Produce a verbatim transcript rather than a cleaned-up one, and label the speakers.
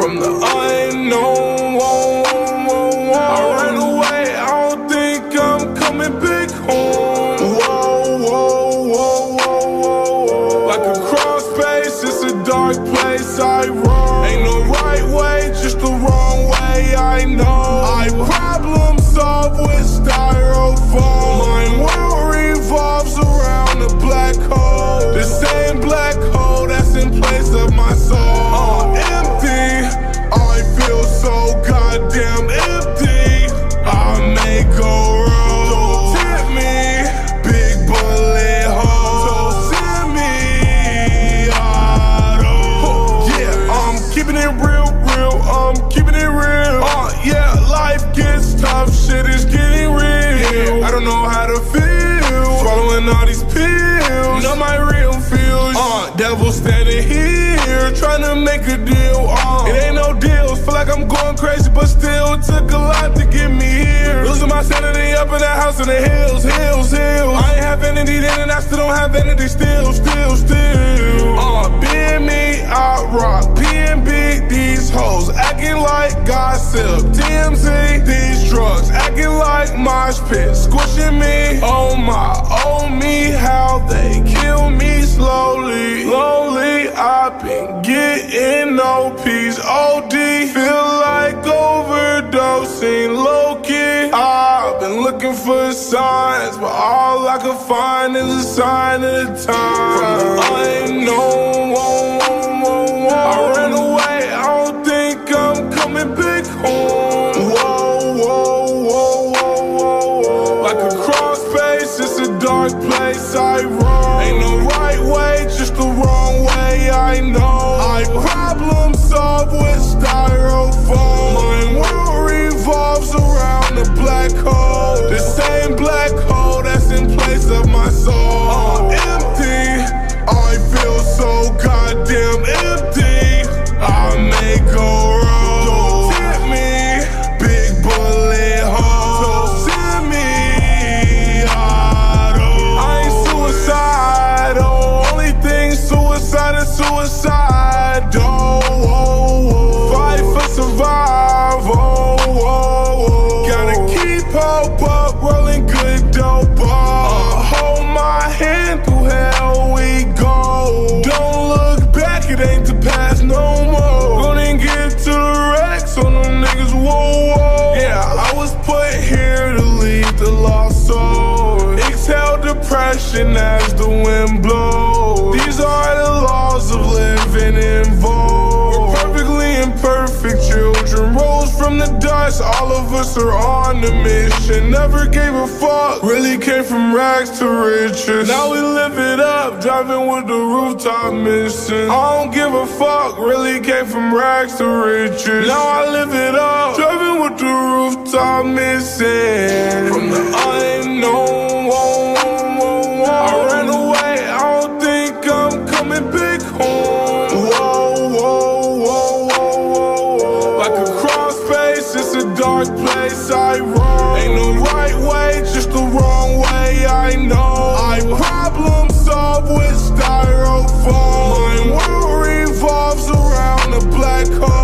Speaker 1: from the unknown. Whoa, whoa, whoa, whoa. I ran away, I don't think I'm coming back home. Whoa, whoa, whoa, whoa, whoa, whoa. Like a cross space, it's a dark place I roam. Ain't no right way, just the wrong way, I know. I problem solve with styrofoam. My world revolves around a black hole. The same black hole that's in place of my soul. Uh, empty, I feel so goddamn empty. I may go wrong. Don't tempt me, big bullet hole. So send me out of. Yeah, I'm keeping it real, real. I'm keeping it real. Uh, yeah, life gets tough, shit is getting real. Yeah, I don't know how to feel swallowing all these pills. Know my real feels. Uh, devil standing here trying to make a deal. Uh, it ain't no deals. Feel like I'm going crazy, but still it took a lot to get me here. Losing my sanity up in that house in the hills, hills, hills. I ain't have vanity then, and I still don't have vanity. Still, still, still. Uh, being me, I rock. P N B, these hoes acting like gossip. T M Z, these drugs acting like mosh pit, squishing me. Oh my, oh me, how they kill me slowly. Lonely, I've been getting no peace. O D, feel like overdosing. Low-key, I've been looking for signs, but all I can find is a sign of the time. From the unknown, whoa, whoa, whoa, whoa. I ran away, I don't think I'm coming back home. Whoa, whoa, whoa, whoa, whoa, whoa. Like a cross space, it's a dark place I roam. Ain't no right way, just the wrong way, I know. I problem solve with styrofoam. My world revolves around a black hole. The same black hole that's in place of my soul. Uh, empty, I feel so goddamn empty. I may go wrong. Don't tempt me, big bullet hole. So send me out of. I ain't suicidal. Only thing suicide is suicide. Oh, oh, oh. Fight for survival. Oh, oh. Gotta keep hope up, rolling good dope. Uh, hold my hand through hell we go. Don't look back, it ain't the past no more. Gonna get to the wreck, so them niggas whoa, whoa. Yeah, I was put here to lead the lost soul. Exhale depression as the wind blows. These are the laws of living in vogue. We're perfectly imperfect children, rose from the dust. All of us are on a mission. Never gave a fuck, really came from rags to riches. Now we live it up, driving with the rooftop missing. I don't give a fuck, really came from rags to riches. Now I live it up, driving with the rooftop missing. From the unknown, whoa, whoa, whoa, whoa. I ran away, I don't think I'm coming back home. Whoa, whoa, whoa, whoa, whoa, whoa. Like a cross space, it's a dark place I roam. Ain't no right way, just the wrong way, I know. I problem solve with styrofoam. My world revolves around a black hole.